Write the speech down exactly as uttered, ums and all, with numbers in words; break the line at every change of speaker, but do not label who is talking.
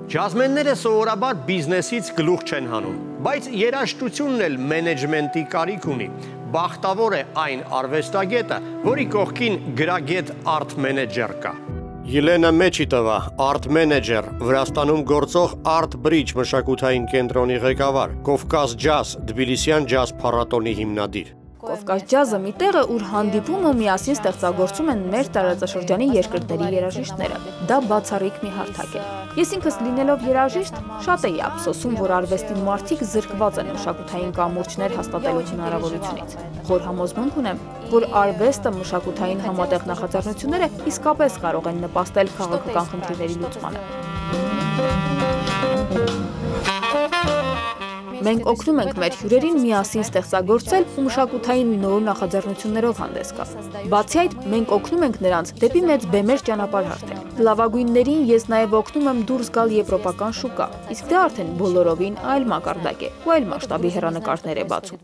Ջազմենները սովորաբար բիզնեսից գլուխ չեն հանում, բայց երաժշտությունն էլ մենեջմենտի կարիք ունի։ Բախտավոր է այն արվեստագետը, որի կողքին գրագետ արտ մենեջեր կա։ Ելենա Մեչիտովա, արտ մենեջեր, Վրաստանում գործող Art Bridge մշակութային կենտրոնի ղեկավար, Կովկաս ջազ, Թբիլիսյան ջազ փառատոնի հիմնադիր։
Կովկաս ջազը մի տեղ է, ուր հանդիպում ու միասին ստեղծագործում են մեր տարածաշրջանի երկրների երաժիշտները։ Դա բացառիկ մի հարթակ է։ Ես ինքս լինելով երաժիշտ, շատ էի ափսոսում, որ արվեստի մարդիկ զրկված են մշակութային կամուրջներ հաստատելու հնարավորությունից։ Խոր համոզմունք ունեմ, որ արվեստը, մշակութային համատեղ նախաձեռնությունները իսկապես կարող են նպաստել քաղաքական խնդիրների լուծմանը։ Մենք օգնում ենք մեր հյուրերին միասին ստեղծագործել ու մշակութային նոր նախաձեռնություններով հանդես գալ։ Բացի այդ, մենք օգնում ենք նրանց դեպի մեծ բեմեր ճանապարհ հարթել։ Լավագույններին ես նաև օգնում եմ դուրս գալ եվրոպական շուկա, իսկ դա արդեն բոլորովին այլ մակարդակ է ու այլ մասշտաբի հեռանկարներ է բացում։